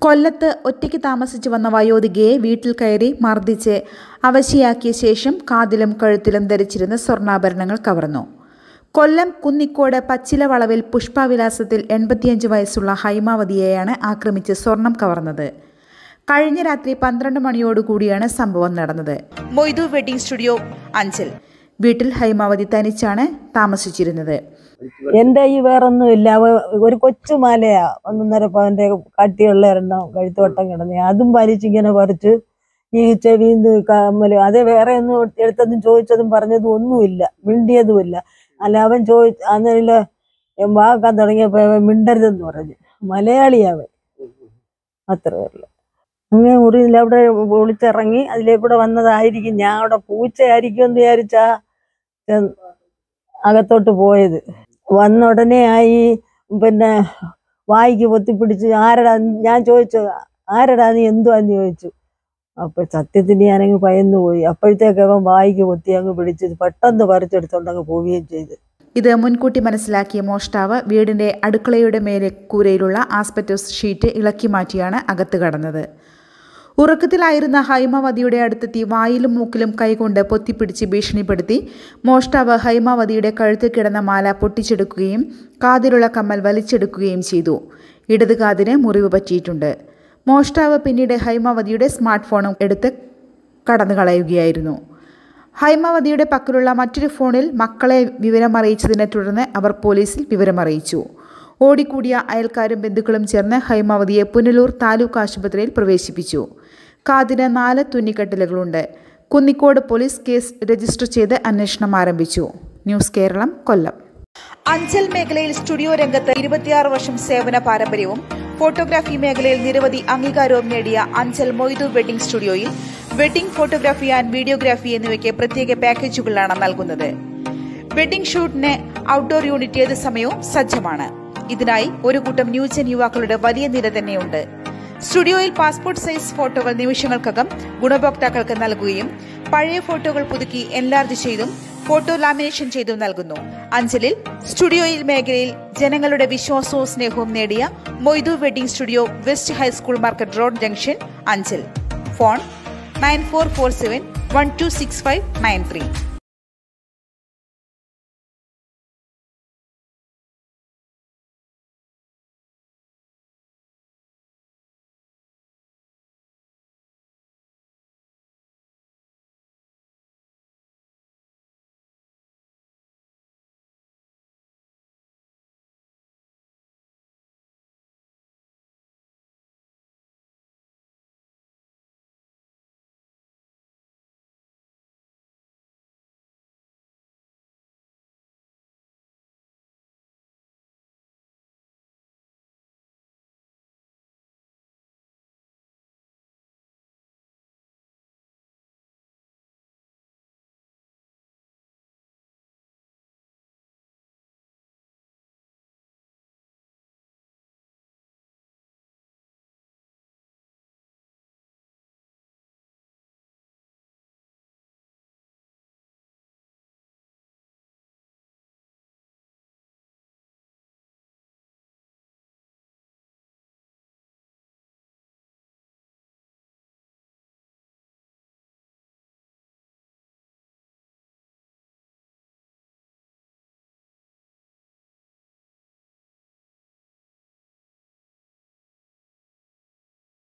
കൊല്ലത്ത് ഒറ്റയ്ക്ക് താമസിച്ചു വന്ന വയോധികയെ വീട്ടിൽ കയറി മർദ്ദിച്ച് അവശയാക്കിയ ശേഷം കാതിലും കഴുത്തിലും ധരിച്ചിരുന്ന സ്വർണ്ണാഭരണങ്ങൾ കവർന്നു. കൊല്ലം കുന്നിക്കോട് പച്ചില വളവിൽ പുഷ്പവിലാസത്തിൽ 85 വയസ്സുള്ള ഹൈമാവതിയെയാണ് ആക്രമിച്ച് സ്വർണം കവർന്നത്. കഴിഞ്ഞ രാത്രി 12 മണിയോടുകൂടിയാണ് സംഭവം നടന്നത്. മൊയ്തു വെഡിംഗ് സ്റ്റുഡിയോ അഞ്ചൽ വീട്ടിൽ ഹൈമാവതി തനിച്ചാണ് താമസിച്ചിരുന്നത്. എന്റെ ഈ വേറൊന്നുമില്ല. ഒരു കൊച്ചുമാലയാ 1.5 പവന്റെ കട്ടിയുള്ള എണ്ണം കഴുത്തുവട്ടം കിടന്നേ, അതും വലിച്ചിങ്ങനെ പറിച്ച് ഈ ചെവിന്ന് കമ്മല്, അതേ വേറെ ഒന്നും എടുത്തതും ചോദിച്ചതും പറഞ്ഞതും ഒന്നുമില്ല, മിണ്ടിയതുമില്ല. അല്ല അവൻ അന്നേരം വാക്കാൻ തുടങ്ങിയപ്പോ അവൻ മിണ്ടരുതെന്ന് പറഞ്ഞു. മലയാളിയാവൻ, അത്ര പേരില്ല. അങ്ങനെ മുറിയിൽ അവിടെ ഒളിച്ചിറങ്ങി അതിലേക്കൂടെ വന്നതായിരിക്കും. ഞാൻ അവിടെ പൂച്ചയായിരിക്കും എന്ന് വിചാരിച്ചാ അകത്തോട്ട് പോയത്. വന്ന ഉടനെ ആയി പിന്നെ വായിക്ക് പൊത്തിപ്പിടിച്ച് ആരടാ, ഞാൻ ചോദിച്ചു ആരടാ നീ എന്തുവാന്ന് ചോദിച്ചു. അപ്പൊ സത്യത്തിന് ഞാനങ്ങ് ഭയന്നു പോയി. അപ്പോഴത്തേക്ക് അവൻ വായിക്ക് പൊത്തി അങ്ങ് പിടിച്ച് പെട്ടെന്ന് പറിച്ചെടുത്തോണ്ട് അങ്ങ് പോവുകയും ചെയ്തു. ഇത് മുൻകൂട്ടി മനസ്സിലാക്കിയ മോഷ്ടാവ് വീടിന്റെ അടുക്കളയുടെ മേലെ കൂരയിലുള്ള ആസ്പെറ്റോസ് ഷീറ്റ് ഇളക്കി മാറ്റിയാണ് അകത്ത് കടന്നത്. ഉറക്കത്തിലായിരുന്ന ഹൈമാവതിയുടെ അടുത്തെത്തി വായിലും മൂക്കിലും കൈകൊണ്ട് പൊത്തിപ്പിടിച്ച് ഭീഷണിപ്പെടുത്തി മോഷ്ടാവ് ഹൈമാവതിയുടെ കഴുത്തിൽ കിടന്ന മാല പൊട്ടിച്ചെടുക്കുകയും കാതിലുള്ള കമ്മൽ വലിച്ചെടുക്കുകയും ചെയ്തു. ഇടത് കാതിന് മുറിവ് പറ്റിയിട്ടുണ്ട്. മോഷ്ടാവ് പിന്നീട് ഹൈമാവതിയുടെ സ്മാർട്ട് ഫോണും എടുത്ത് കടന്നു കളയുകയായിരുന്നു. ഹൈമാവതിയുടെ പക്കലുള്ള മറ്റൊരു ഫോണിൽ മക്കളെ വിവരമറിയിച്ചതിനെ തുടർന്ന് അവർ പോലീസിൽ വിവരമറിയിച്ചു. ഓടിക്കൂടിയ അയൽക്കാരും ബന്ധുക്കളും ചേർന്ന് ഹൈമാവതിയെ പുനലൂർ താലൂക്ക് ആശുപത്രിയിൽ പ്രവേശിപ്പിച്ചു. കാതിന് 4 തുന്നിക്കെട്ടലുകളുണ്ട്. കുന്നിക്കോട് പോലീസ് കേസ് രജിസ്റ്റർ ചെയ്ത് അന്വേഷണം ആരംഭിച്ചു. ന്യൂസ് കേരളം, കൊല്ലം. അഞ്ചൽ മേഖലയിൽ സ്റ്റുഡിയോ രംഗത്ത് 26 വർഷം സേവന പാരമ്പര്യവും ഫോട്ടോഗ്രാഫി മേഖലയിൽ നിരവധി അംഗീകാരവും നേടിയ അഞ്ചൽ മൊയ്തു വെഡിംഗ് സ്റ്റുഡിയോയിൽ വെഡിംഗ് ഫോട്ടോഗ്രാഫി ആൻഡ് വീഡിയോഗ്രാഫി എന്നിവയ്ക്ക് പ്രത്യേക പാക്കേജുകളാണ് നൽകുന്നത്. വെഡിംഗ് ഷൂട്ടിന് ഔട്ട്ഡോർ യൂണിറ്റ് ഏത് സമയവും സജ്ജമാണ്. ഇതിനായി ഒരു കൂട്ടം ന്യൂജൻ യുവാക്കളുടെ വലിയ നിര തന്നെയുണ്ട്. സ്റ്റുഡിയോയിൽ പാസ്പോർട്ട് സൈസ് ഫോട്ടോകൾ നിമിഷങ്ങൾക്കകം ഗുണഭോക്താക്കൾക്ക് നൽകുകയും പഴയ ഫോട്ടോകൾ പുതുക്കി എൻലാർജ് ചെയ്തും ഫോട്ടോ ലാമിനേഷൻ ചെയ്തും നൽകുന്നു. അഞ്ചലിൽ സ്റ്റുഡിയോയിൽ മേഖലയിൽ ജനങ്ങളുടെ വിശ്വാസവും സ്നേഹവും നേടിയ Moidu wedding studio, west high school market road, junction, Anchal. Phone 9447 126593.